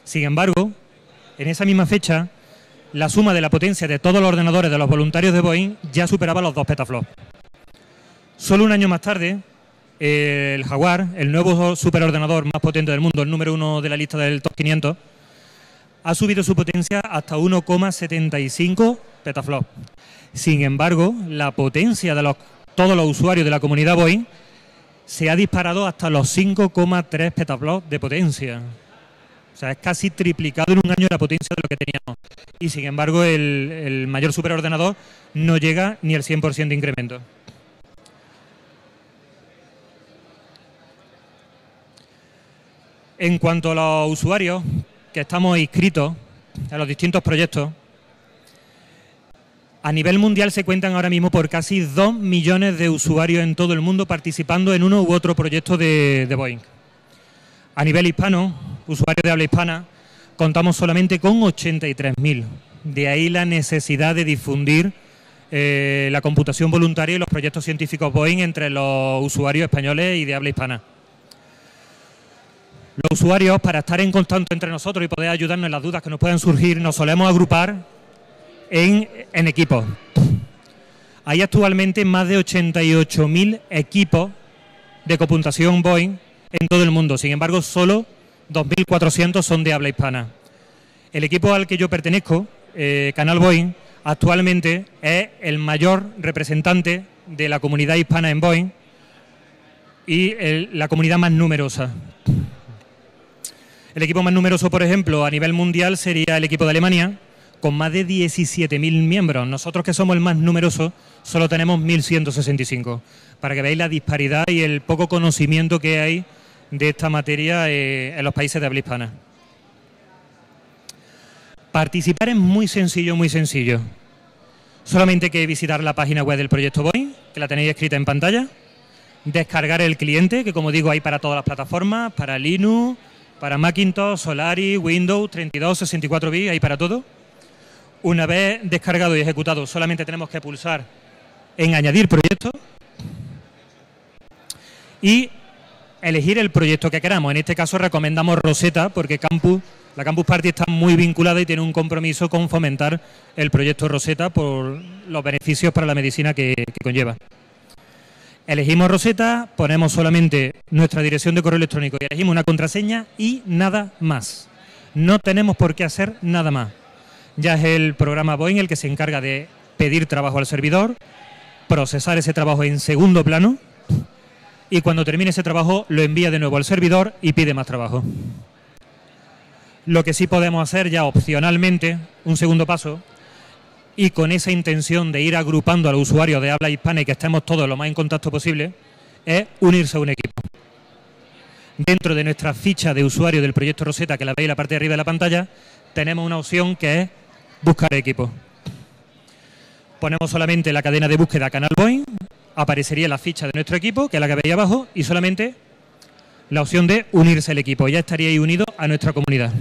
Sin embargo, en esa misma fecha, la suma de la potencia de todos los ordenadores de los voluntarios de Boeing ya superaba los 2 petaflops. Solo un año más tarde, el Jaguar, el nuevo superordenador más potente del mundo, el número 1 de la lista del Top 500, ha subido su potencia hasta 1,75 petaflops. Sin embargo, la potencia de todos los usuarios de la comunidad Boeing se ha disparado hasta los 5,3 petaflops de potencia. O sea, es casi triplicado en un año la potencia de lo que teníamos. Y sin embargo, el mayor superordenador no llega ni al 100% de incremento. En cuanto a los usuarios que estamos inscritos a los distintos proyectos, a nivel mundial se cuentan ahora mismo por casi 2 millones de usuarios en todo el mundo participando en uno u otro proyecto de Boeing. A nivel hispano, usuarios de habla hispana, contamos solamente con 83.000. De ahí la necesidad de difundir la computación voluntaria y los proyectos científicos Boeing entre los usuarios españoles y de habla hispana. Los usuarios, para estar en contacto entre nosotros y poder ayudarnos en las dudas que nos puedan surgir, nos solemos agrupar en equipos. Hay actualmente más de 88.000 equipos de computación Boeing en todo el mundo. Sin embargo, solo 2.400 son de habla hispana. El equipo al que yo pertenezco, Canal Boeing, actualmente es el mayor representante de la comunidad hispana en Boeing y la comunidad más numerosa. El equipo más numeroso, por ejemplo, a nivel mundial sería el equipo de Alemania, con más de 17.000 miembros. Nosotros, que somos el más numeroso, solo tenemos 1.165, para que veáis la disparidad y el poco conocimiento que hay de esta materia en los países de habla hispana. Participar es muy sencillo, muy sencillo. Solamente hay que visitar la página web del proyecto Boeing, que la tenéis escrita en pantalla, descargar el cliente, que como digo hay para todas las plataformas, para Linux, para Macintosh, Solaris, Windows, 32, 64 bits, hay para todo. Una vez descargado y ejecutado, solamente tenemos que pulsar en añadir proyecto y elegir el proyecto que queramos. En este caso recomendamos Rosetta, porque la Campus Party está muy vinculada y tiene un compromiso con fomentar el proyecto Rosetta por los beneficios para la medicina que conlleva. Elegimos Rosetta, ponemos solamente nuestra dirección de correo electrónico y elegimos una contraseña y nada más. No tenemos por qué hacer nada más. Ya es el programa Boeing el que se encarga de pedir trabajo al servidor, procesar ese trabajo en segundo plano y cuando termine ese trabajo lo envía de nuevo al servidor y pide más trabajo. Lo que sí podemos hacer ya opcionalmente, un segundo paso, y con esa intención de ir agrupando a los usuarios de habla hispana y que estemos todos lo más en contacto posible, es unirse a un equipo. Dentro de nuestra ficha de usuario del proyecto Rosetta, que la veis en la parte de arriba de la pantalla, tenemos una opción que es buscar equipo. Ponemos solamente la cadena de búsqueda Canal Boeing, aparecería la ficha de nuestro equipo, que es la que veis abajo, y solamente la opción de unirse al equipo. Ya estaríais unidos a nuestra comunidad.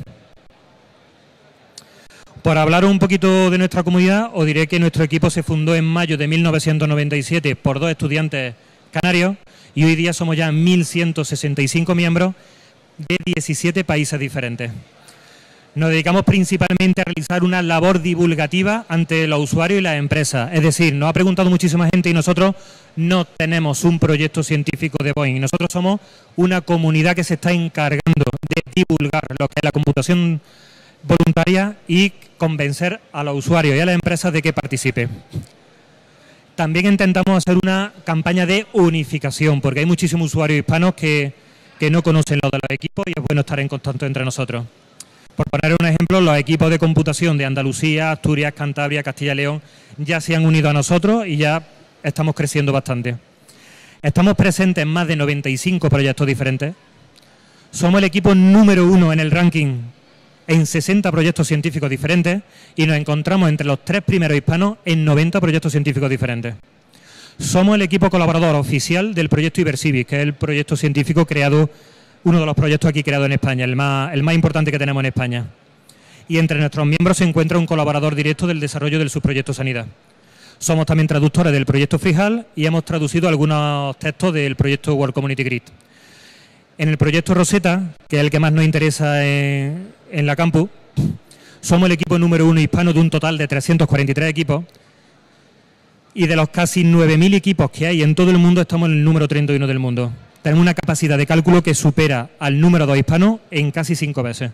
Por hablar un poquito de nuestra comunidad, os diré que nuestro equipo se fundó en mayo de 1997 por 2 estudiantes canarios y hoy día somos ya 1.165 miembros de 17 países diferentes. Nos dedicamos principalmente a realizar una labor divulgativa ante los usuarios y las empresas. Es decir, nos ha preguntado muchísima gente y nosotros no tenemos un proyecto científico de Boeing. Nosotros somos una comunidad que se está encargando de divulgar lo que es la computación voluntaria y convencer a los usuarios y a las empresas de que participen. También intentamos hacer una campaña de unificación, porque hay muchísimos usuarios hispanos que no conocen lo de los equipos y es bueno estar en contacto entre nosotros. Por poner un ejemplo, los equipos de computación de Andalucía, Asturias, Cantabria, Castilla y León ya se han unido a nosotros y ya estamos creciendo bastante. Estamos presentes en más de 95 proyectos diferentes. Somos el equipo número 1 en el ranking en 60 proyectos científicos diferentes y nos encontramos entre los 3 primeros hispanos en 90 proyectos científicos diferentes. Somos el equipo colaborador oficial del proyecto Ibercivis, que es el proyecto científico creado, uno de los proyectos aquí creados en España, el más importante que tenemos en España. Y entre nuestros miembros se encuentra un colaborador directo del desarrollo del subproyecto Sanidad. Somos también traductores del proyecto FreeHAL y hemos traducido algunos textos del proyecto World Community Grid. En el proyecto Rosetta, que es el que más nos interesa en en la campus. Somos el equipo número 1 hispano de un total de 343 equipos. Y de los casi 9.000 equipos que hay en todo el mundo, estamos en el número 31 del mundo. Tenemos una capacidad de cálculo que supera al número 2 hispano en casi 5 veces.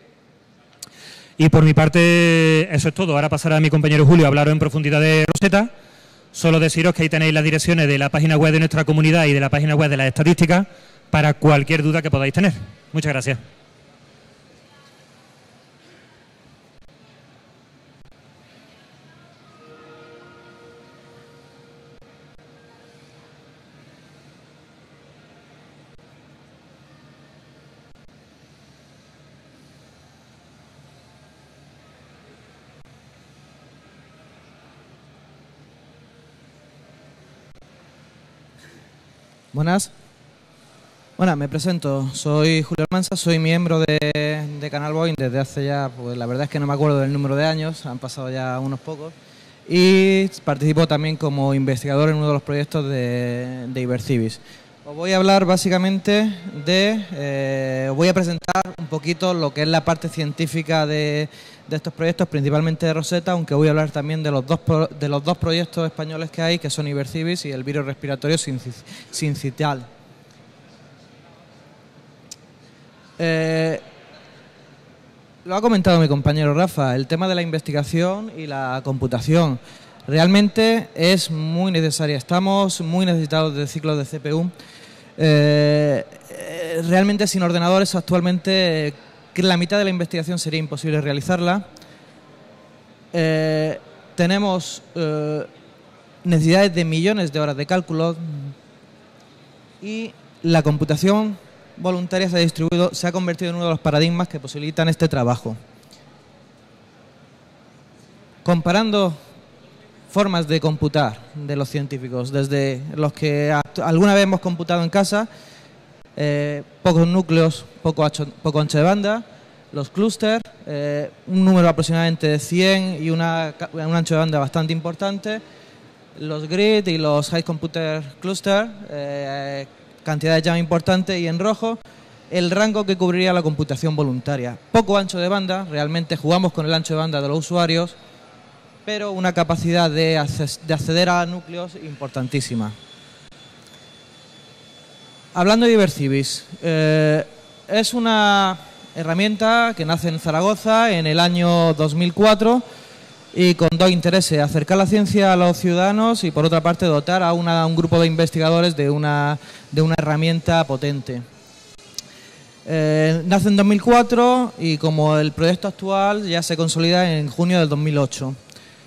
Y por mi parte, eso es todo. Ahora pasará a mi compañero Julio a hablaros en profundidad de Rosetta. Solo deciros que ahí tenéis las direcciones de la página web de nuestra comunidad y de la página web de las estadísticas para cualquier duda que podáis tener. Muchas gracias. Buenas. Bueno, me presento. Soy Julio Almansa, soy miembro de Canal Boeing desde hace ya, pues la verdad es que no me acuerdo del número de años, han pasado ya unos pocos. Y participo también como investigador en uno de los proyectos de Ibercibis. Os voy a hablar básicamente os voy a presentar un poquito lo que es la parte científica de estos proyectos, principalmente de Rosetta, aunque voy a hablar también de los dos proyectos españoles que hay, que son Ibercibis y el virus respiratorio sincitial. Lo ha comentado mi compañero Rafa, el tema de la investigación y la computación. Realmente es muy necesaria, estamos muy necesitados de ciclos de CPU. Realmente sin ordenadores actualmente la mitad de la investigación sería imposible realizarla. Tenemos necesidades de millones de horas de cálculo y la computación voluntaria se ha convertido en uno de los paradigmas que posibilitan este trabajo. Comparando formas de computar de los científicos, desde los que alguna vez hemos computado en casa, pocos núcleos, poco ancho de banda, los clústeres, un número aproximadamente de 100 y un ancho de banda bastante importante, los grid y los high computer cluster, cantidades ya importantes, y en rojo el rango que cubriría la computación voluntaria. Poco ancho de banda, realmente jugamos con el ancho de banda de los usuarios, pero una capacidad de acceder a núcleos importantísima. Hablando de Ibercibis, es una herramienta que nace en Zaragoza en el año 2004 y con dos intereses: acercar la ciencia a los ciudadanos y, por otra parte, dotar a un grupo de investigadores de una herramienta potente. Nace en 2004 y, como el proyecto actual, ya se consolida en junio del 2008.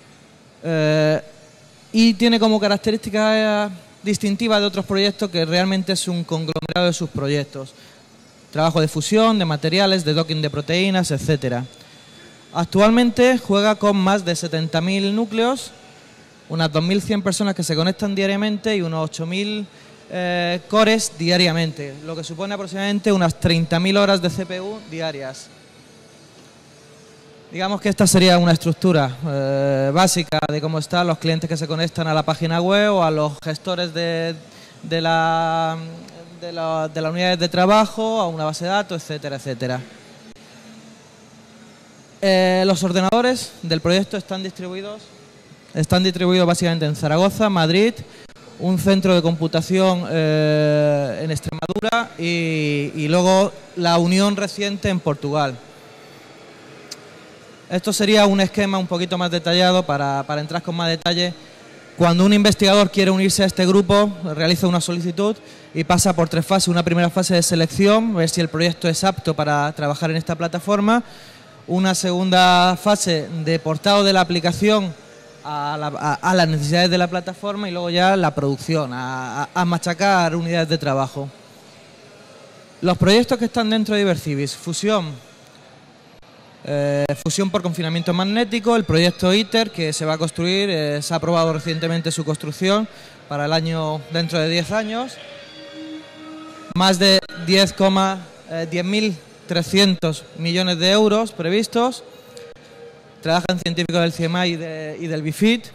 Y tiene como característica distintiva de otros proyectos que realmente es un conglomerado de sus proyectos. Trabajo de fusión, de materiales, de docking de proteínas, etcétera. Actualmente juega con más de 70.000 núcleos, unas 2.100 personas que se conectan diariamente y unos 8.000 cores diariamente, lo que supone aproximadamente unas 30.000 horas de CPU diarias. Digamos que esta sería una estructura básica de cómo están los clientes que se conectan a la página web o a los gestores de las unidades de trabajo, a una base de datos, etcétera, etcétera. Los ordenadores del proyecto están distribuidos básicamente en Zaragoza, Madrid, un centro de computación en Extremadura y luego la unión reciente en Portugal. Esto sería un esquema un poquito más detallado para entrar con más detalle. Cuando un investigador quiere unirse a este grupo, realiza una solicitud y pasa por 3 fases. Una primera fase de selección, ver si el proyecto es apto para trabajar en esta plataforma. Una segunda fase de portado de la aplicación a las necesidades de la plataforma y luego ya la producción, a machacar unidades de trabajo. Los proyectos que están dentro de Ibercibis: fusión. Fusión por confinamiento magnético, el proyecto ITER, que se va a construir, se ha aprobado recientemente su construcción para el año dentro de 10 años. Más de 10.300 millones de euros previstos. Trabajan científicos del CIEMAI y del BIFIT.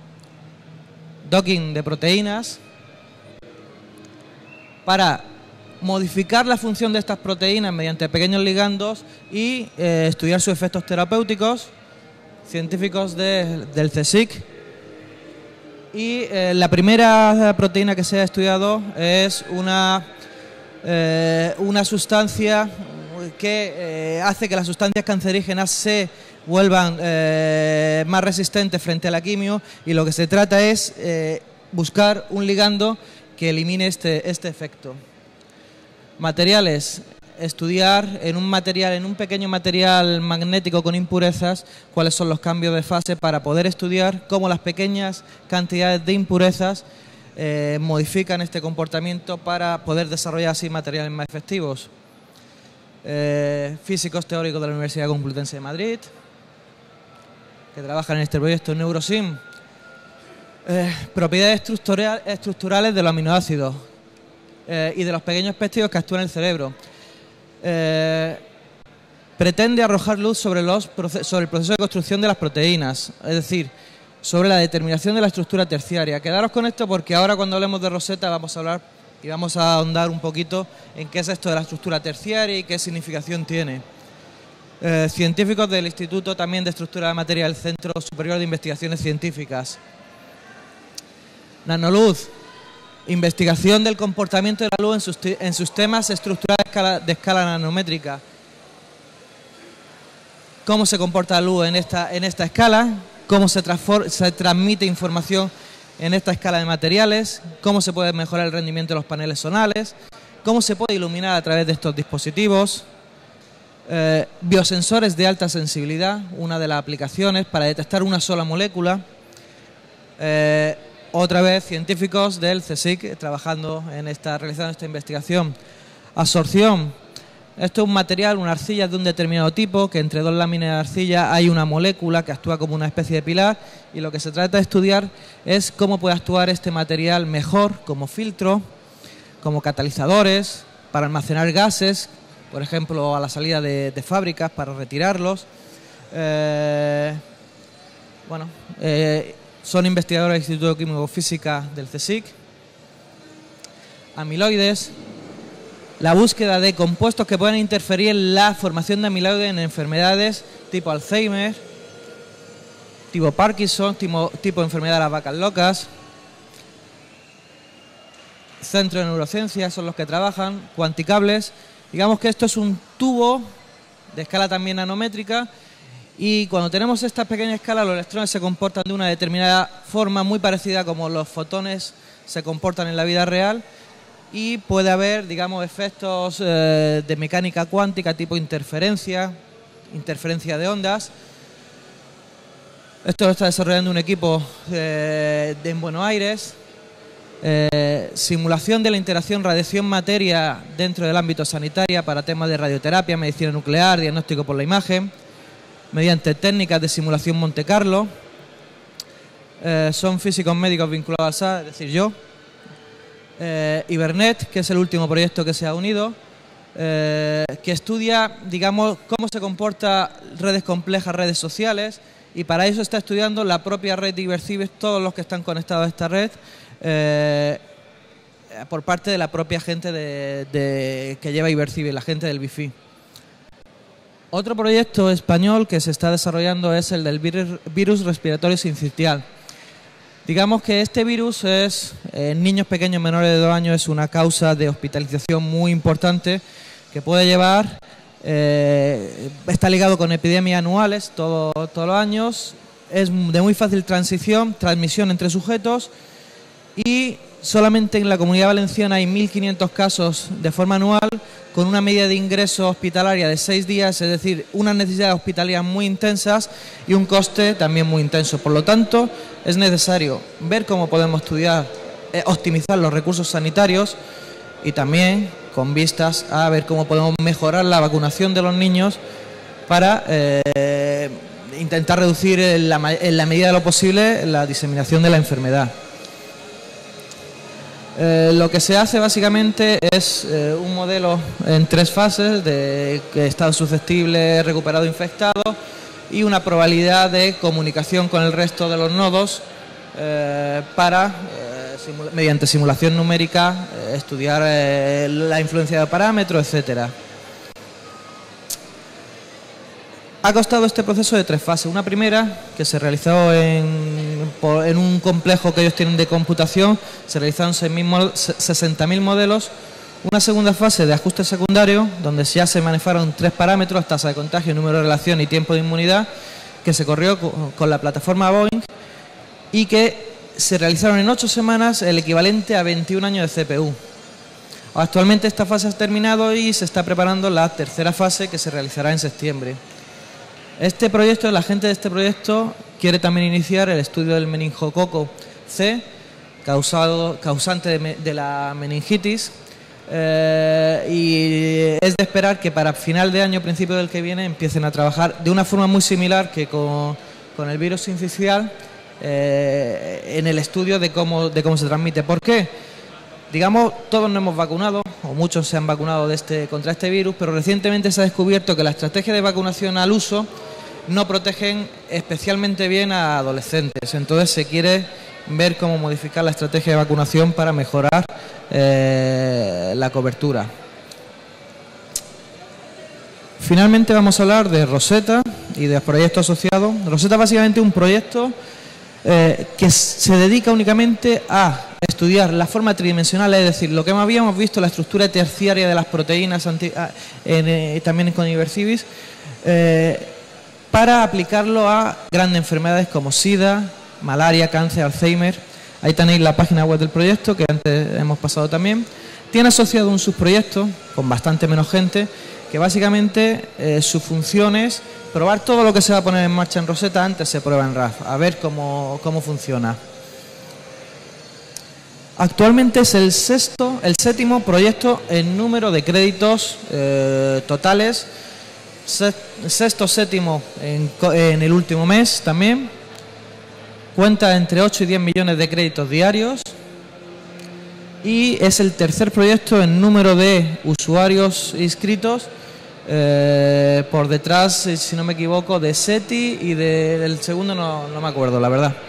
Docking de proteínas para modificar la función de estas proteínas mediante pequeños ligandos y estudiar sus efectos terapéuticos. Científicos del CSIC. Y la primera proteína que se ha estudiado es una sustancia que hace que las sustancias cancerígenas se vuelvan más resistentes frente a la quimio, y lo que se trata es buscar un ligando que elimine este efecto. Materiales: estudiar en un pequeño material magnético con impurezas cuáles son los cambios de fase para poder estudiar cómo las pequeñas cantidades de impurezas modifican este comportamiento para poder desarrollar así materiales más efectivos. Físicos teóricos de la Universidad Complutense de Madrid que trabajan en este proyecto. Neurosim. Propiedades estructurales de los aminoácidos y de los pequeños péptidos que actúan en el cerebro. Pretende arrojar luz sobre el proceso de construcción de las proteínas, es decir, sobre la determinación de la estructura terciaria. Quedaros con esto porque ahora, cuando hablemos de Rosetta, vamos a hablar y vamos a ahondar un poquito en qué es esto de la estructura terciaria y qué significación tiene. Científicos del Instituto también de Estructura de Materia del Centro Superior de Investigaciones Científicas. Nanoluz. Investigación del comportamiento de la luz en sistemas estructurales de escala nanométrica. Cómo se comporta la luz en esta escala, cómo se transmite información en esta escala de materiales, cómo se puede mejorar el rendimiento de los paneles zonales, cómo se puede iluminar a través de estos dispositivos. Biosensores de alta sensibilidad, una de las aplicaciones para detectar una sola molécula. Otra vez, científicos del CSIC realizando esta investigación. Absorción. Esto es un material, una arcilla de un determinado tipo, que entre dos láminas de arcilla hay una molécula que actúa como una especie de pilar, y lo que se trata de estudiar es cómo puede actuar este material mejor como filtro, como catalizadores, para almacenar gases, por ejemplo, a la salida de fábricas, para retirarlos. Son investigadores del Instituto Químico Física del CSIC. Amiloides. La búsqueda de compuestos que pueden interferir en la formación de amiloides en enfermedades tipo Alzheimer, tipo Parkinson, tipo enfermedad de las vacas locas. Centro de Neurociencia son los que trabajan. Cuanticables. Digamos que esto es un tubo de escala también nanométrica, y cuando tenemos esta pequeña escala, los electrones se comportan de una determinada forma muy parecida como los fotones se comportan en la vida real, y puede haber, digamos, efectos de mecánica cuántica tipo interferencia de ondas. Esto lo está desarrollando un equipo en Buenos Aires. Simulación de la interacción radiación-materia dentro del ámbito sanitario para temas de radioterapia, medicina nuclear, diagnóstico por la imagen, mediante técnicas de simulación Monte Carlo. Son físicos médicos vinculados al SAT, es decir, yo. Ibernet, que es el último proyecto que se ha unido, que estudia, digamos, cómo se comportan redes complejas, redes sociales, y para eso está estudiando la propia red de Ibercibes, todos los que están conectados a esta red, por parte de la propia gente que lleva Ibercibes, la gente del Wi-Fi. Otro proyecto español que se está desarrollando es el del virus respiratorio sincitial. Digamos que este virus en niños pequeños menores de 2 años es una causa de hospitalización muy importante que puede llevar, está ligado con epidemias anuales todos los años, es de muy fácil transmisión entre sujetos, y solamente en la Comunidad Valenciana hay 1.500 casos de forma anual, con una media de ingreso hospitalaria de 6 días, es decir, unas necesidades hospitalarias muy intensas y un coste también muy intenso. Por lo tanto, es necesario ver cómo podemos optimizar los recursos sanitarios, y también con vistas a ver cómo podemos mejorar la vacunación de los niños para intentar reducir en la medida de lo posible la diseminación de la enfermedad. Lo que se hace básicamente es un modelo en 3 fases de estado susceptible, recuperado, infectado, y una probabilidad de comunicación con el resto de los nodos mediante simulación numérica estudiar la influencia de parámetros, etcétera. Ha costado este proceso de 3 fases. Una primera, que se realizó en un complejo que ellos tienen de computación, se realizaron 60.000 modelos. Una segunda fase de ajuste secundario, donde ya se manejaron 3 parámetros, tasa de contagio, número de relación y tiempo de inmunidad, que se corrió con la plataforma Boeing y que se realizaron en 8 semanas el equivalente a 21 años de CPU. Actualmente esta fase ha terminado y se está preparando la tercera fase, que se realizará en septiembre. Este proyecto, la gente de este proyecto quiere también iniciar el estudio del meningococo C, causante de la meningitis, y es de esperar que para final de año, principio del que viene, empiecen a trabajar de una forma muy similar que con el virus sincicial en el estudio de cómo se transmite. ¿Por qué? Digamos, todos nos hemos vacunado, o muchos se han vacunado contra este virus, pero recientemente se ha descubierto que la estrategia de vacunación al uso no protegen especialmente bien a adolescentes. Entonces se quiere ver cómo modificar la estrategia de vacunación para mejorar la cobertura. Finalmente vamos a hablar de Rosetta y de proyectos asociados. Rosetta básicamente es un proyecto que se dedica únicamente a estudiar la forma tridimensional, es decir, lo que habíamos visto, la estructura terciaria de las proteínas, también con Ibercivis, para aplicarlo a grandes enfermedades como SIDA, malaria, cáncer, Alzheimer. Ahí tenéis la página web del proyecto, que antes hemos pasado también. Tiene asociado un subproyecto, con bastante menos gente, que básicamente su función es probar todo lo que se va a poner en marcha en Rosetta antes se prueba en RAF, a ver cómo funciona. Actualmente es el séptimo proyecto en número de créditos totales, séptimo en el último mes también. Cuenta entre 8 y 10 millones de créditos diarios y es el tercer proyecto en número de usuarios inscritos, por detrás, si no me equivoco, de SETI y del segundo no me acuerdo, la verdad.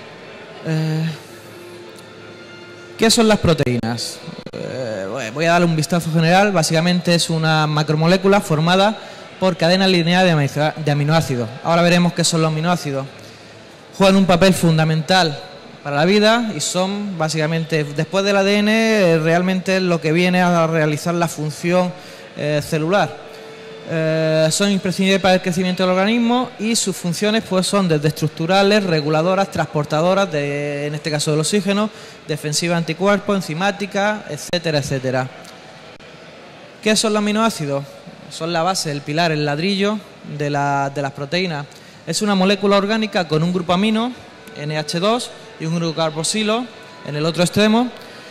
¿Qué son las proteínas? Voy a darle un vistazo general. Básicamente es una macromolécula formada por cadenas lineales de aminoácidos. Ahora veremos qué son los aminoácidos. Juegan un papel fundamental para la vida y son básicamente, después del ADN, realmente lo que viene a realizar la función celular. Son imprescindibles para el crecimiento del organismo y sus funciones pues son desde estructurales, reguladoras, transportadoras, en este caso del oxígeno, defensiva anticuerpos, enzimática, etcétera, etcétera. ¿Qué son los aminoácidos? Son la base, el pilar, el ladrillo de las proteínas. Es una molécula orgánica con un grupo amino, NH2, y un grupo carboxilo en el otro extremo,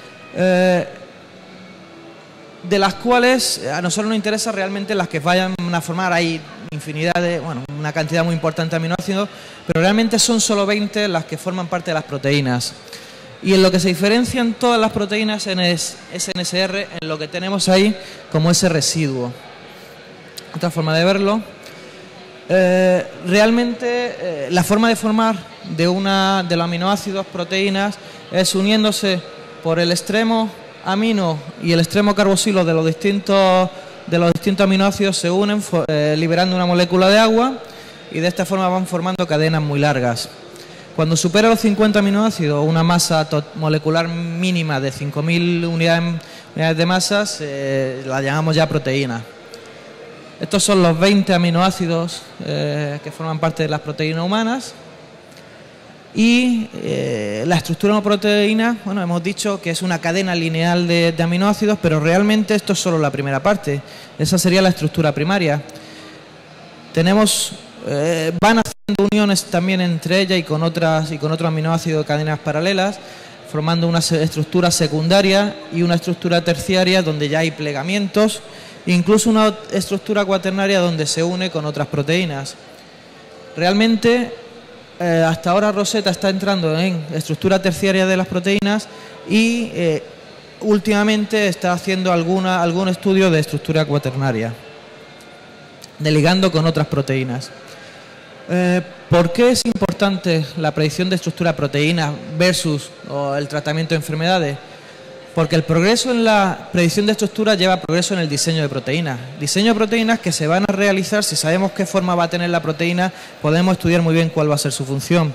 de las cuales a nosotros nos interesa realmente las que vayan a formar. Hay infinidad una cantidad muy importante de aminoácidos, pero realmente son solo 20 las que forman parte de las proteínas. Y en lo que se diferencian todas las proteínas es NSR, en lo que tenemos ahí como ese residuo. Otra forma de verlo. Realmente la forma de formar de los aminoácidos, proteínas, es uniéndose por el extremo amino y el extremo carboxilo de los distintos aminoácidos, se unen liberando una molécula de agua y de esta forma van formando cadenas muy largas. Cuando supera los 50 aminoácidos, una masa molecular mínima de 5.000 unidades de masa, la llamamos ya proteína. Estos son los 20 aminoácidos que forman parte de las proteínas humanas. Y la estructura de una proteína, hemos dicho que es una cadena lineal de aminoácidos, pero realmente esto es solo la primera parte. Esa sería la estructura primaria. Van haciendo uniones también entre ella y con otros aminoácidos de cadenas paralelas, formando una estructura secundaria y una estructura terciaria donde ya hay plegamientos, incluso una estructura cuaternaria donde se une con otras proteínas. Realmente, hasta ahora Rosetta está entrando en estructura terciaria de las proteínas y últimamente está haciendo algún estudio de estructura cuaternaria, de ligando con otras proteínas. ¿Por qué es importante la predicción de estructura proteína versus el tratamiento de enfermedades? Porque el progreso en la predicción de estructura lleva progreso en el diseño de proteínas. Diseño de proteínas que se van a realizar, si sabemos qué forma va a tener la proteína, podemos estudiar muy bien cuál va a ser su función.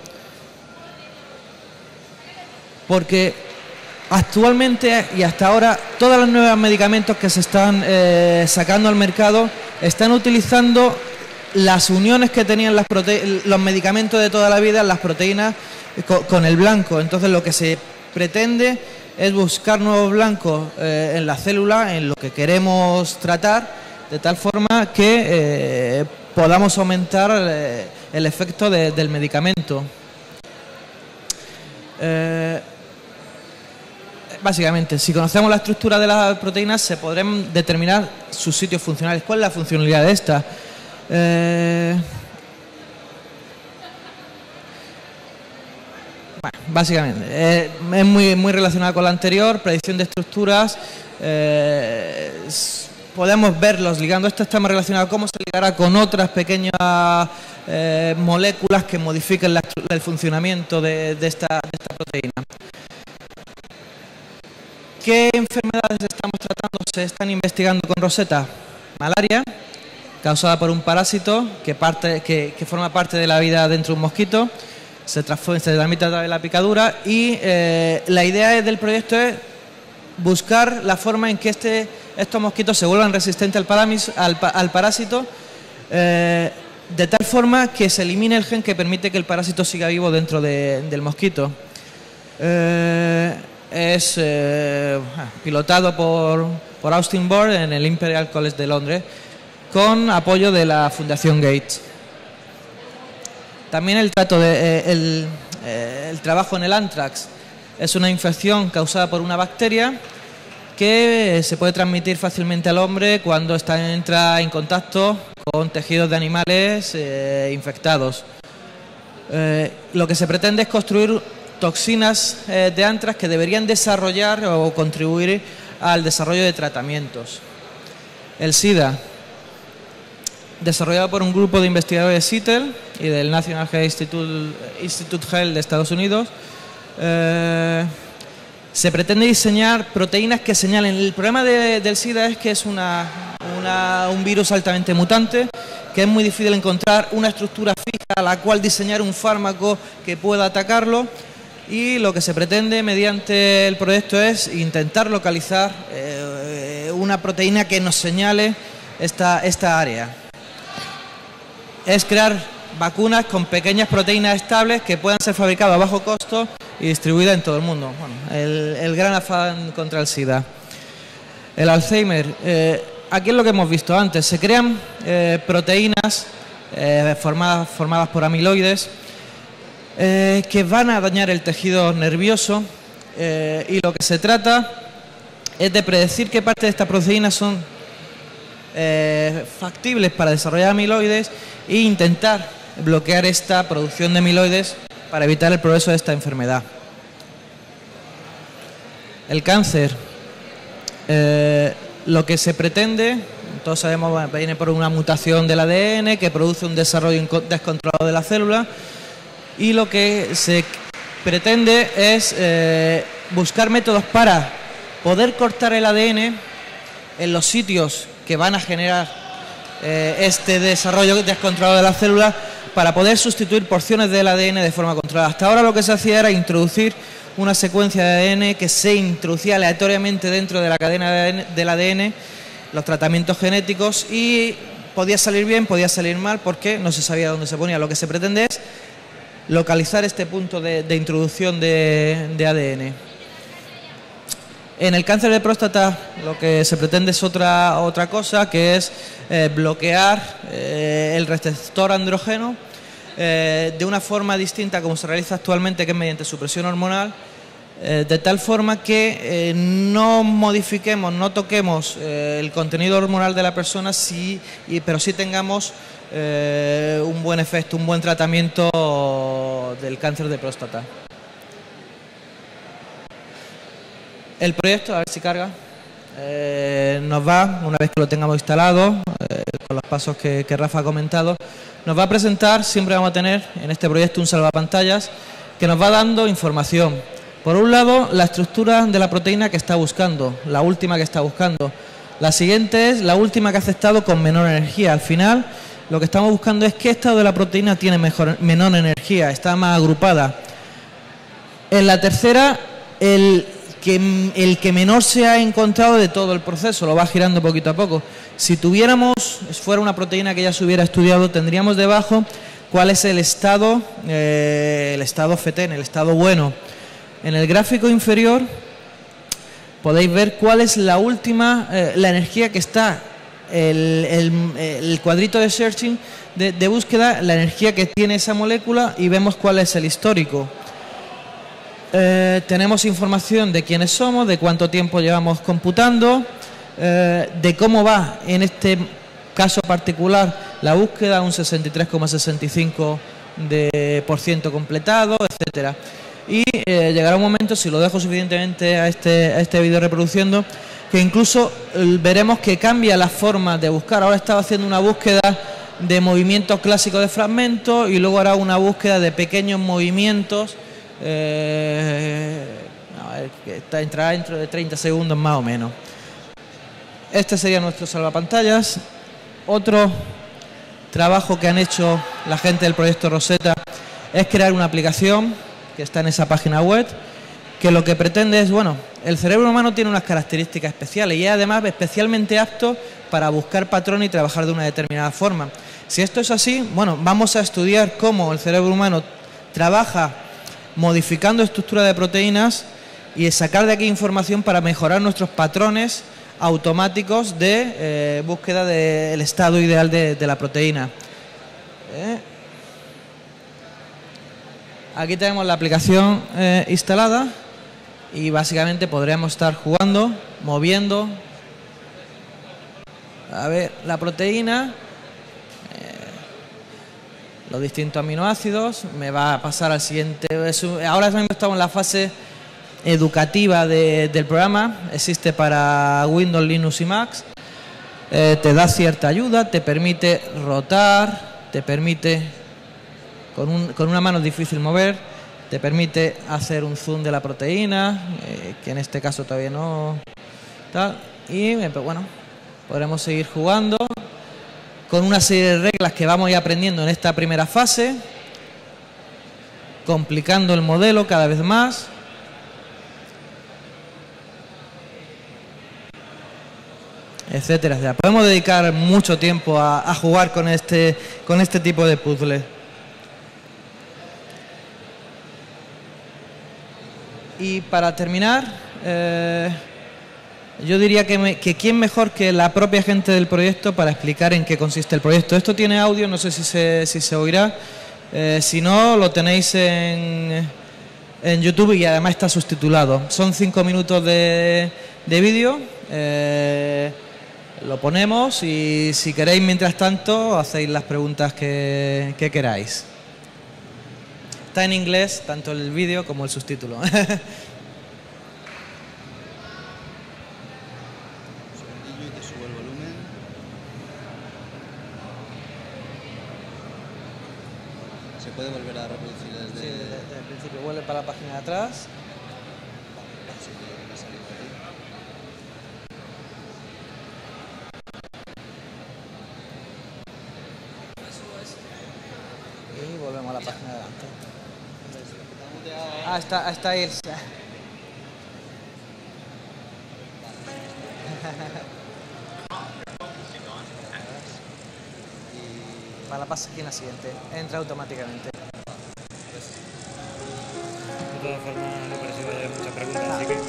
Porque actualmente y hasta ahora todos los nuevos medicamentos que se están sacando al mercado están utilizando las uniones que tenían los medicamentos de toda la vida, las proteínas, con el blanco. Entonces lo que se pretende es buscar nuevos blancos en la célula, en lo que queremos tratar, de tal forma que podamos aumentar el efecto del medicamento. Básicamente, si conocemos la estructura de las proteínas, se podrán determinar sus sitios funcionales. ¿Cuál es la funcionalidad de esta? Bueno, básicamente, es muy relacionada con la anterior, predicción de estructuras. Podemos ver los ligandos. Esto está más relacionado a cómo se ligará con otras pequeñas moléculas que modifiquen el funcionamiento de esta proteína. ¿Qué enfermedades estamos tratando? Se están investigando con Rosetta. Malaria, causada por un parásito que forma parte de la vida dentro de un mosquito, se transmite a través de la picadura, y la idea del proyecto es buscar la forma en que estos mosquitos se vuelvan resistentes al parásito, de tal forma que se elimine el gen que permite que el parásito siga vivo dentro del mosquito. Es pilotado por Austin Board en el Imperial College de Londres, con apoyo de la Fundación Gates. También el trabajo en el anthrax es una infección causada por una bacteria que se puede transmitir fácilmente al hombre cuando entra en contacto con tejidos de animales infectados. Lo que se pretende es construir toxinas de anthrax que deberían desarrollar o contribuir al desarrollo de tratamientos. El SIDA, desarrollado por un grupo de investigadores de Seattle y del National Health Institute Health de Estados Unidos, se pretende diseñar proteínas que señalen. El problema del SIDA es que es un virus altamente mutante, que es muy difícil encontrar una estructura fija a la cual diseñar un fármaco que pueda atacarlo. Y lo que se pretende mediante el proyecto es intentar localizar una proteína que nos señale esta área. Es crear vacunas con pequeñas proteínas estables que puedan ser fabricadas a bajo costo y distribuidas en todo el mundo. Bueno, el gran afán contra el SIDA. El Alzheimer. Aquí es lo que hemos visto antes. Se crean proteínas formadas por amiloides, que van a dañar el tejido nervioso, y lo que se trata es de predecir qué parte de estas proteínas son factibles para desarrollar amiloides e intentar bloquear esta producción de amiloides para evitar el progreso de esta enfermedad. El cáncer, lo que se pretende, todos sabemos, viene por una mutación del ADN que produce un desarrollo descontrolado de la célula. Y lo que se pretende es buscar métodos para poder cortar el ADN en los sitios que van a generar este desarrollo descontrolado de la célula, para poder sustituir porciones del ADN de forma controlada. Hasta ahora lo que se hacía era introducir una secuencia de ADN que se introducía aleatoriamente dentro de la cadena del ADN, los tratamientos genéticos, y podía salir bien, podía salir mal, porque no se sabía dónde se ponía. Lo que se pretende es localizar este punto de introducción de ADN. En el cáncer de próstata lo que se pretende es otra cosa, que es bloquear el receptor andrógeno de una forma distinta como se realiza actualmente, que es mediante supresión hormonal, de tal forma que no modifiquemos, no toquemos el contenido hormonal de la persona, pero sí tengamos un buen efecto, un buen tratamiento del cáncer de próstata. El proyecto, a ver si carga, nos va, una vez que lo tengamos instalado, con los pasos que Rafa ha comentado, nos va a presentar. Siempre vamos a tener en este proyecto un salvapantallas que nos va dando información. Por un lado, la estructura de la proteína que está buscando, la última que está buscando. La siguiente es la última que ha aceptado con menor energía. Al final, lo que estamos buscando es qué estado de la proteína tiene menor energía, está más agrupada. En la tercera, el que menor se ha encontrado de todo el proceso, lo va girando poquito a poco. Si fuera una proteína que ya se hubiera estudiado, tendríamos debajo cuál es el estado FETEN, el estado bueno. En el gráfico inferior podéis ver cuál es la última, la energía que está, el cuadrito de searching de búsqueda, la energía que tiene esa molécula, y vemos cuál es el histórico. Tenemos información de quiénes somos, de cuánto tiempo llevamos computando, de cómo va en este caso particular la búsqueda, un 63,65% completado, etcétera. Y llegará un momento, si lo dejo suficientemente a este vídeo reproduciendo, que incluso veremos que cambia la forma de buscar. Ahora estaba haciendo una búsqueda de movimientos clásicos de fragmentos y luego hará una búsqueda de pequeños movimientos. A ver, que entrará dentro de 30 segundos más o menos. Este sería nuestro salvapantallas. Otro trabajo que han hecho la gente del proyecto Rosetta es crear una aplicación que está en esa página web, que lo que pretende es, bueno, el cerebro humano tiene unas características especiales y es además especialmente apto para buscar patrones y trabajar de una determinada forma. Si esto es así, bueno, vamos a estudiar cómo el cerebro humano trabaja modificando estructura de proteínas y sacar de aquí información para mejorar nuestros patrones automáticos de búsqueda del estado ideal de la proteína. Aquí tenemos la aplicación instalada y básicamente podríamos estar jugando, moviendo, a ver, la proteína, los distintos aminoácidos. Me va a pasar al siguiente. Ahora mismo estamos en la fase educativa del programa. Existe para Windows, Linux y Mac. Te da cierta ayuda, te permite rotar, te permite, con una mano es difícil mover, te permite hacer un zoom de la proteína, que en este caso todavía no tal. Y bueno, podremos seguir jugando con una serie de reglas que vamos a ir aprendiendo en esta primera fase, complicando el modelo cada vez más. Etcétera, etcétera. Podemos dedicar mucho tiempo a jugar con este tipo de puzzles. Y para terminar, yo diría que quién mejor que la propia gente del proyecto para explicar en qué consiste el proyecto. Esto tiene audio, no sé si se oirá. Si no, lo tenéis en YouTube y además está subtitulado. Son 5 minutos de vídeo. Lo ponemos y si queréis, mientras tanto, hacéis las preguntas que queráis. Está en inglés, tanto el vídeo como el subtítulo. ¿Se puede volver a reproducir desde...? Sí, desde el principio. Vuelve para la página de atrás. Y volvemos a la página de adelante. Está ahí. Para la página en la siguiente. Entra automáticamente. De todas formas, no parece que haya muchas preguntas, así que...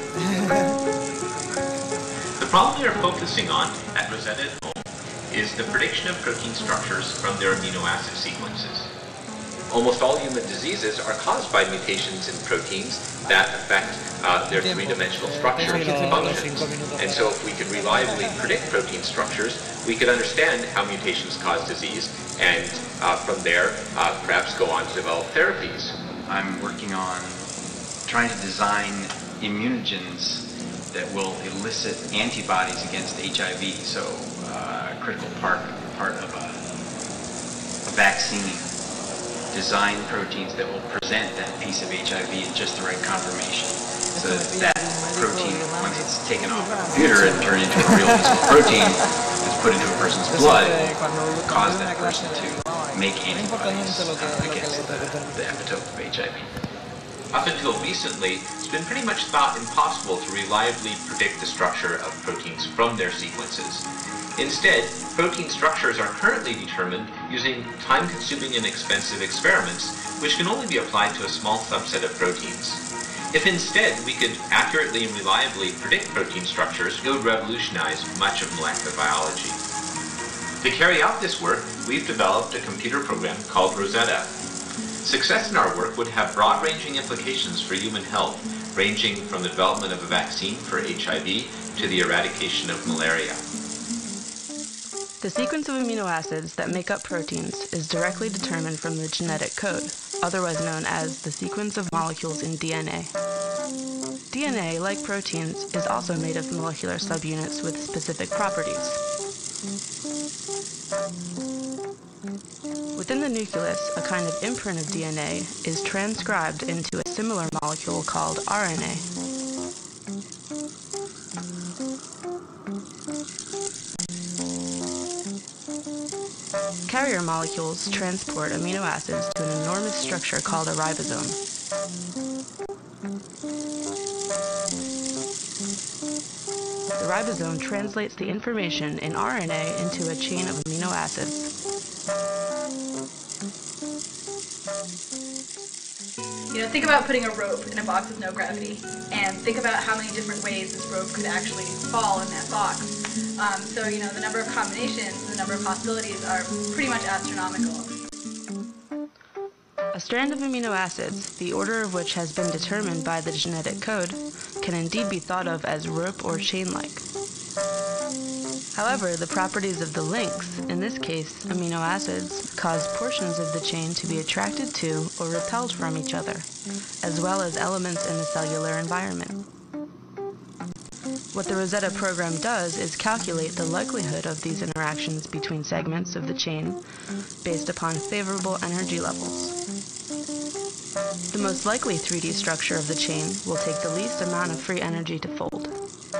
The problem we are focusing on at Rosetta at home is the prediction of protein structures from their amino acid sequences. Almost all human diseases are caused by mutations in proteins that affect their three-dimensional structure and functions. And so if we could reliably predict protein structures, we could understand how mutations cause disease and from there perhaps go on to develop therapies. I'm working on trying to design immunogens that will elicit antibodies against HIV, so a critical part of a vaccine to design proteins that will present that piece of HIV in just the right conformation. So that protein, once it's taken off the computer and turned into a real physical protein, is put into a person's blood, will cause that person to make antibodies against the epitope of HIV. Up until recently, it's been pretty much thought impossible to reliably predict the structure of proteins from their sequences. Instead, protein structures are currently determined using time-consuming and expensive experiments, which can only be applied to a small subset of proteins. If instead we could accurately and reliably predict protein structures, it would revolutionize much of molecular biology. To carry out this work, we've developed a computer program called Rosetta. Success in our work would have broad-ranging implications for human health, ranging from the development of a vaccine for HIV to the eradication of malaria. The sequence of amino acids that make up proteins is directly determined from the genetic code, otherwise known as the sequence of molecules in DNA. DNA, like proteins, is also made of molecular subunits with specific properties. Within the nucleus, a kind of imprint of DNA is transcribed into a similar molecule called RNA. Carrier molecules transport amino acids to an enormous structure called a ribosome. The ribosome translates the information in RNA into a chain of amino acids. You know, think about putting a rope in a box with no gravity, and think about how many different ways this rope could actually fall in that box. So, you know, the number of combinations, the number of possibilities are pretty much astronomical. A strand of amino acids, the order of which has been determined by the genetic code, can indeed be thought of as rope or chain-like. However, the properties of the links, in this case amino acids, cause portions of the chain to be attracted to or repelled from each other, as well as elements in the cellular environment. What the Rosetta program does is calculate the likelihood of these interactions between segments of the chain based upon favorable energy levels. The most likely 3D structure of the chain will take the least amount of free energy to fold.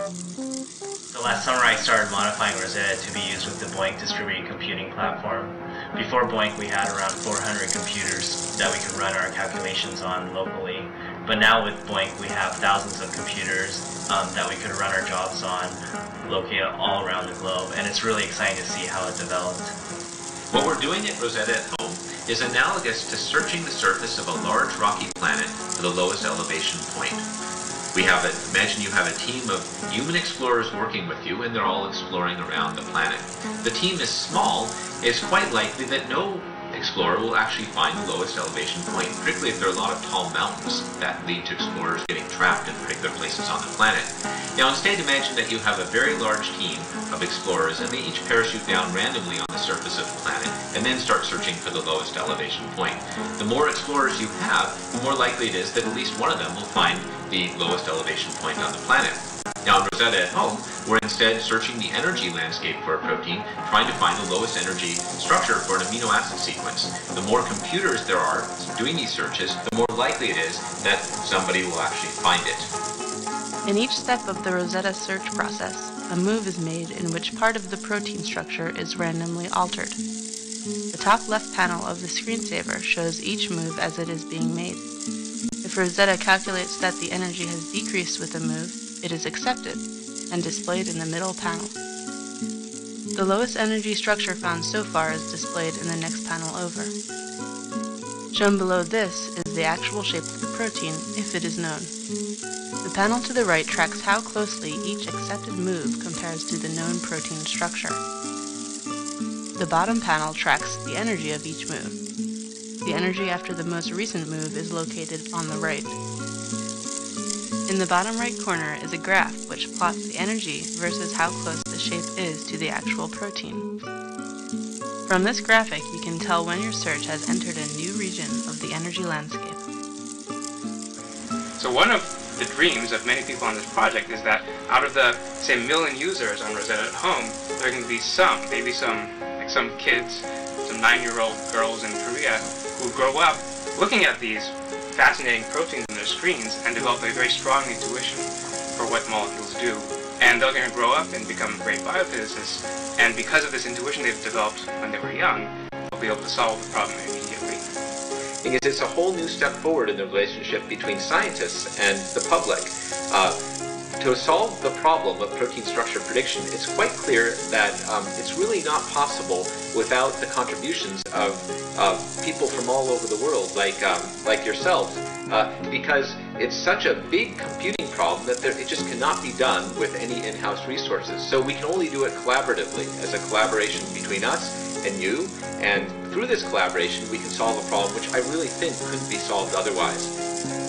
So last summer I started modifying Rosetta to be used with the BOINC distributed computing platform. Before BOINC we had around 400 computers that we could run our calculations on locally. But now with BOINC we have thousands of computers that we could run our jobs on, located all around the globe, and it's really exciting to see how it developed. What we're doing at Rosetta at home is analogous to searching the surface of a large rocky planet for the lowest elevation point. Imagine you have a team of human explorers working with you, and they're all exploring around the planet. The team is small. It's quite likely that no explorer will actually find the lowest elevation point, particularly if there are a lot of tall mountains that lead to explorers getting trapped in particular places on the planet. Now instead, imagine that you have a very large team of explorers, and they each parachute down randomly on the surface of the planet and then start searching for the lowest elevation point. The more explorers you have, the more likely it is that at least one of them will find the lowest elevation point on the planet. Now in Rosetta at home, we're instead searching the energy landscape for a protein, trying to find the lowest energy structure for an amino acid sequence. The more computers there are doing these searches, the more likely it is that somebody will actually find it. In each step of the Rosetta search process, a move is made in which part of the protein structure is randomly altered. The top left panel of the screensaver shows each move as it is being made. If Rosetta calculates that the energy has decreased with a move, it is accepted and displayed in the middle panel. The lowest energy structure found so far is displayed in the next panel over. Shown below this is the actual shape of the protein, if it is known. The panel to the right tracks how closely each accepted move compares to the known protein structure. The bottom panel tracks the energy of each move. The energy after the most recent move is located on the right. In the bottom right corner is a graph which plots the energy versus how close the shape is to the actual protein. From this graphic, you can tell when your search has entered a new region of the energy landscape. So one of the dreams of many people on this project is that out of the, say, 1 million users on Rosetta at home, there are going to be some kids, some 9-year-old girls in Korea who grow up looking at these fascinating proteins in their screens and develop a very strong intuition for what molecules do. And they're going to grow up and become great biophysicists, and because of this intuition they've developed when they were young, they'll be able to solve the problem immediately. Because it's a whole new step forward in the relationship between scientists and the public. To solve the problem of protein structure prediction, it's quite clear that it's really not possible without the contributions of people from all over the world, like yourselves, because it's such a big computing problem that it just cannot be done with any in-house resources. So we can only do it collaboratively, as a collaboration between us and you, and through this collaboration we can solve a problem which I really think couldn't be solved otherwise.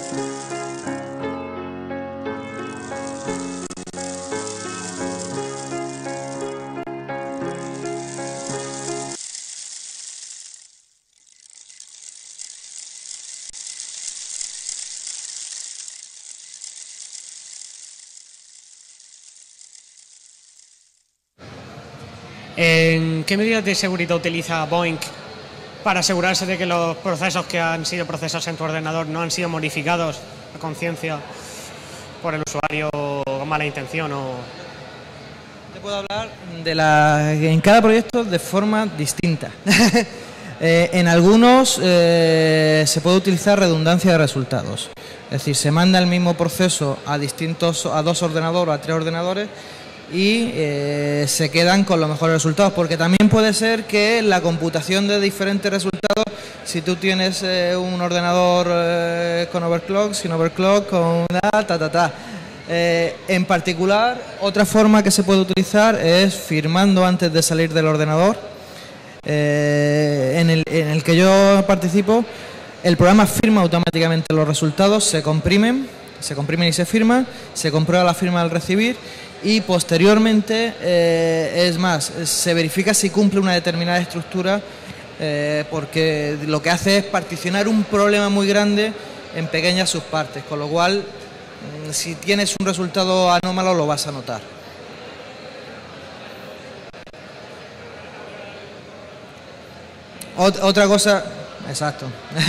¿En qué medidas de seguridad utiliza BOINC para asegurarse de que los procesos que han sido procesados en tu ordenador no han sido modificados a conciencia por el usuario con mala intención? Te puedo hablar en cada proyecto de forma distinta. En algunos se puede utilizar redundancia de resultados. Es decir, se manda el mismo proceso a 2 ordenadores o a 3 ordenadores y se quedan con los mejores resultados, porque también puede ser que la computación de diferentes resultados, si tú tienes un ordenador con overclock, sin overclock, con en particular, otra forma que se puede utilizar es firmando antes de salir del ordenador. En el que yo participo, el programa firma automáticamente los resultados, se comprimen y se firman, se comprueba la firma al recibir y posteriormente, es más, se verifica si cumple una determinada estructura, porque lo que hace es particionar un problema muy grande en pequeñas subpartes, con lo cual si tienes un resultado anómalo lo vas a notar. Otra cosa, exacto.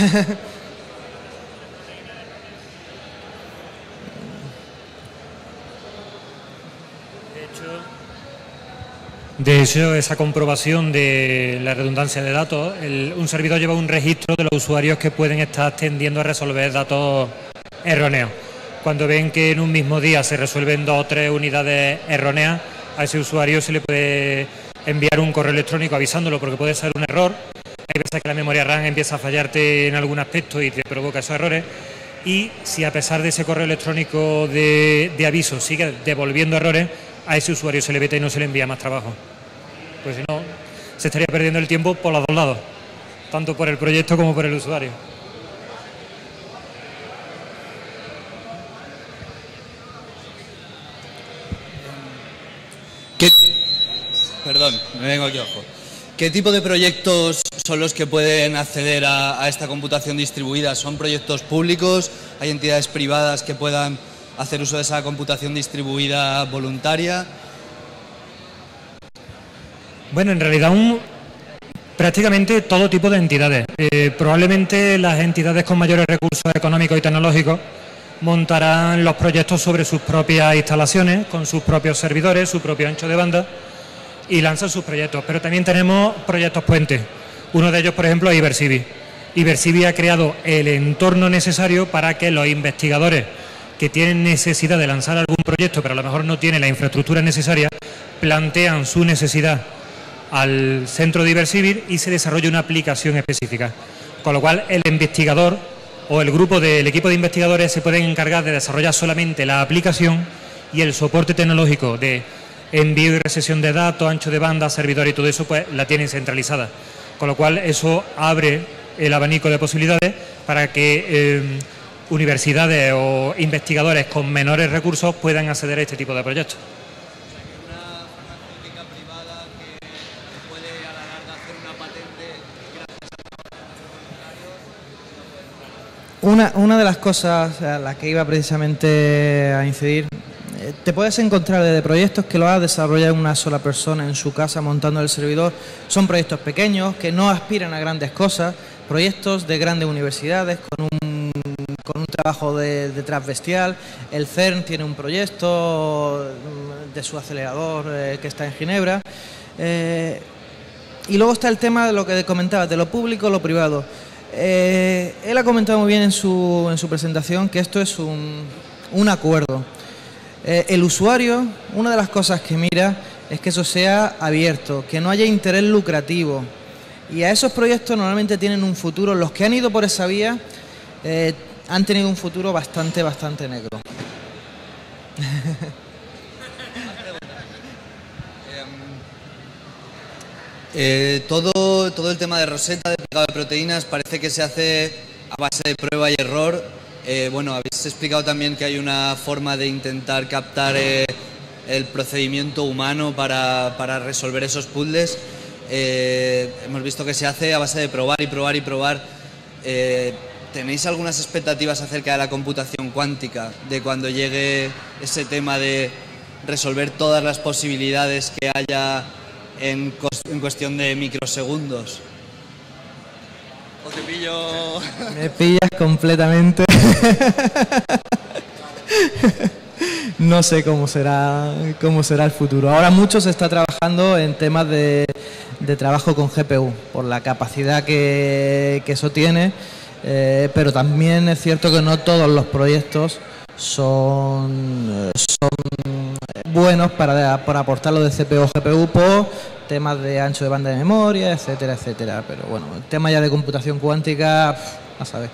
De hecho, esa comprobación de la redundancia de datos, un servidor lleva un registro de los usuarios que pueden estar tendiendo a resolver datos erróneos. Cuando ven que en un mismo día se resuelven 2 o 3 unidades erróneas, a ese usuario se le puede enviar un correo electrónico avisándolo, porque puede ser un error. Hay veces que la memoria RAM empieza a fallarte en algún aspecto y te provoca esos errores. Y si a pesar de ese correo electrónico de aviso sigue devolviendo errores, a ese usuario se le vete y no se le envía más trabajo. Pues si no, se estaría perdiendo el tiempo por los 2 lados, tanto por el proyecto como por el usuario. Perdón, me vengo aquí abajo. ¿Qué tipo de proyectos son los que pueden acceder a esta computación distribuida? ¿Son proyectos públicos? ¿Hay entidades privadas que puedan hacer uso de esa computación distribuida voluntaria? Bueno, en realidad prácticamente todo tipo de entidades. Probablemente las entidades con mayores recursos económicos y tecnológicos montarán los proyectos sobre sus propias instalaciones, con sus propios servidores, su propio ancho de banda, y lanzan sus proyectos. Pero también tenemos proyectos puentes. Uno de ellos, por ejemplo, es Ibercivi. Ibercivi ha creado el entorno necesario para que los investigadores que tienen necesidad de lanzar algún proyecto, pero a lo mejor no tienen la infraestructura necesaria, plantean su necesidad al centro de Ibercivi y se desarrolla una aplicación específica. Con lo cual, el investigador o el equipo de investigadores se pueden encargar de desarrollar solamente la aplicación, y el soporte tecnológico de envío y recepción de datos, ancho de banda, servidor y todo eso, pues la tienen centralizada. Con lo cual, eso abre el abanico de posibilidades para que universidades o investigadores con menores recursos puedan acceder a este tipo de proyectos. Una de las cosas a las que iba precisamente a incidir, te puedes encontrar desde proyectos que lo ha desarrollado una sola persona en su casa montando el servidor. Son proyectos pequeños que no aspiran a grandes cosas, proyectos de grandes universidades con un trabajo detrás bestial. El CERN tiene un proyecto de su acelerador que está en Ginebra. Y luego está el tema de lo que comentabas, de lo público o lo privado. Él ha comentado muy bien en su presentación que esto es un acuerdo. El usuario, una de las cosas que mira es que eso sea abierto, que no haya interés lucrativo. Y a esos proyectos normalmente tienen un futuro. Los que han ido por esa vía han tenido un futuro bastante negro. Todo el tema de Rosetta, de plegado de proteínas, parece que se hace a base de prueba y error. Bueno, habéis explicado también que hay una forma de intentar captar el procedimiento humano para resolver esos puzzles. Hemos visto que se hace a base de probar y probar y probar. ¿Tenéis algunas expectativas acerca de la computación cuántica, de cuando llegue ese tema de resolver todas las posibilidades que haya en cuestión de microsegundos? ¿O te pillo? Me pillas completamente. No sé cómo será el futuro. Ahora mucho se está trabajando en temas de trabajo con GPU, por la capacidad que eso tiene, pero también es cierto que no todos los proyectos son buenos para aportarlo de CPU o GPU por temas de ancho de banda de memoria, etcétera, etcétera. Pero bueno, el tema ya de computación cuántica, a saber.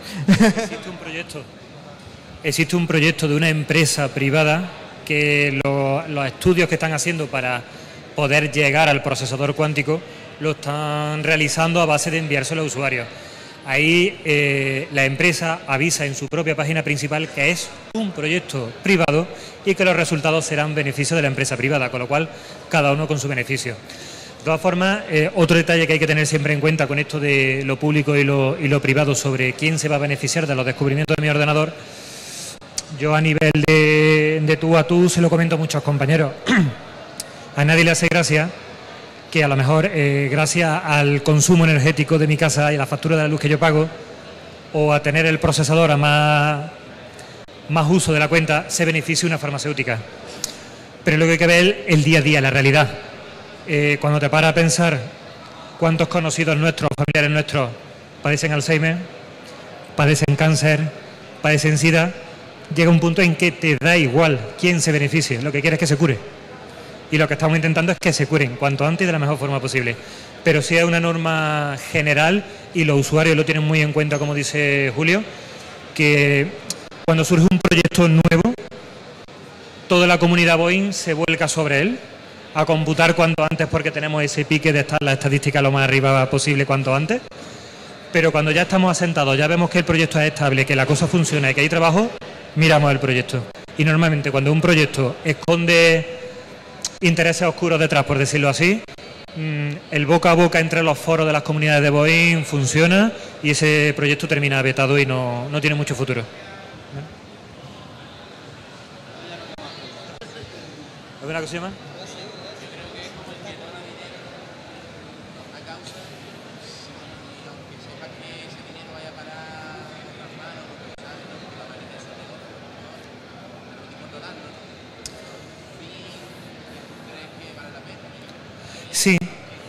Existe un proyecto de una empresa privada que los estudios que están haciendo para poder llegar al procesador cuántico lo están realizando a base de enviárselo a usuarios. Ahí la empresa avisa en su propia página principal que es un proyecto privado y que los resultados serán beneficio de la empresa privada, con lo cual cada uno con su beneficio. De todas formas, otro detalle que hay que tener siempre en cuenta con esto de lo público y lo privado sobre quién se va a beneficiar de los descubrimientos de mi ordenador, yo a nivel de tú a tú se lo comento a muchos compañeros. A nadie le hace gracia que a lo mejor gracias al consumo energético de mi casa y la factura de la luz que yo pago, o a tener el procesador a más uso de la cuenta, se beneficie una farmacéutica. Pero luego hay que ver el día a día, la realidad. Cuando te paras a pensar cuántos conocidos nuestros, familiares nuestros, padecen Alzheimer, padecen cáncer, padecen SIDA, llega un punto en que te da igual quién se beneficie, lo que quieres es que se cure. Y lo que estamos intentando es que se curen cuanto antes y de la mejor forma posible. Pero sí es una norma general y los usuarios lo tienen muy en cuenta, como dice Julio, que cuando surge un proyecto nuevo, toda la comunidad Boeing se vuelca sobre él, a computar cuanto antes porque tenemos ese pique de estar la estadística lo más arriba posible cuanto antes. Pero cuando ya estamos asentados, ya vemos que el proyecto es estable, que la cosa funciona y que hay trabajo, miramos el proyecto. Y normalmente cuando un proyecto esconde intereses oscuros detrás, por decirlo así, el boca a boca entre los foros de las comunidades de Boeing funciona y ese proyecto termina vetado y no tiene mucho futuro. ¿Alguna cosilla más? Sí,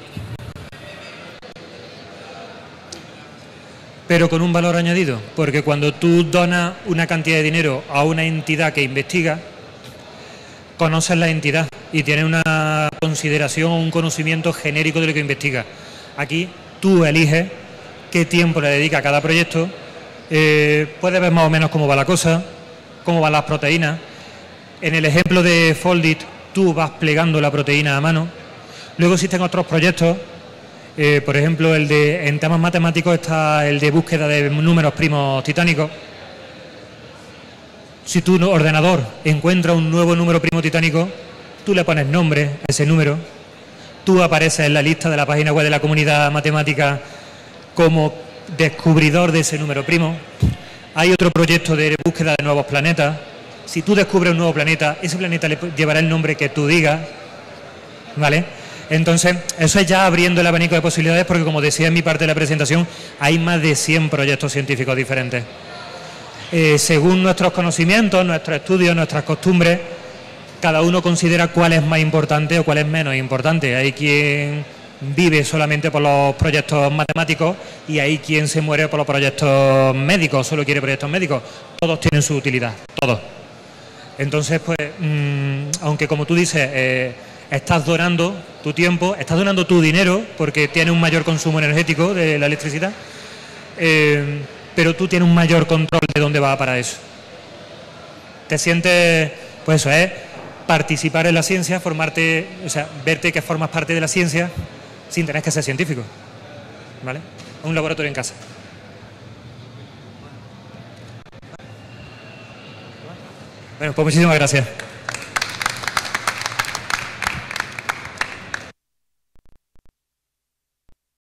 pero con un valor añadido, porque cuando tú donas una cantidad de dinero a una entidad que investiga, conoces la entidad y tienes una consideración o un conocimiento genérico de lo que investiga. Aquí tú eliges qué tiempo le dedicas a cada proyecto, puedes ver más o menos cómo va la cosa, cómo van las proteínas. En el ejemplo de Foldit, tú vas plegando la proteína a mano. Luego existen otros proyectos, por ejemplo, en temas matemáticos está el de búsqueda de números primos titánicos. Si tu ordenador encuentra un nuevo número primo titánico, tú le pones nombre a ese número, tú apareces en la lista de la página web de la comunidad matemática como descubridor de ese número primo. Hay otro proyecto de búsqueda de nuevos planetas. Si tú descubres un nuevo planeta, ese planeta le llevará el nombre que tú digas, ¿vale? Entonces, eso es ya abriendo el abanico de posibilidades porque, como decía en mi parte de la presentación, hay más de 100 proyectos científicos diferentes. Según nuestros conocimientos, nuestros estudios, nuestras costumbres, cada uno considera cuál es más importante o cuál es menos importante. Hay quien vive solamente por los proyectos matemáticos y hay quien se muere por los proyectos médicos, solo quiere proyectos médicos. Todos tienen su utilidad, todos. Entonces, pues, aunque como tú dices, estás donando tu tiempo, estás donando tu dinero porque tiene un mayor consumo energético de la electricidad, pero tú tienes un mayor control de dónde va para eso. Te sientes, pues eso es participar en la ciencia, formarte, o sea, verte que formas parte de la ciencia sin tener que ser científico, ¿vale? Un laboratorio en casa. Bueno, pues muchísimas gracias.